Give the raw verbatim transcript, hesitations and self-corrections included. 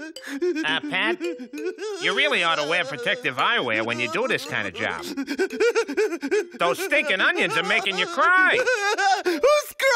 Uh, Pat, you really ought to wear protective eyewear when you do this kind of job. Those stinking onions are making you cry. Who's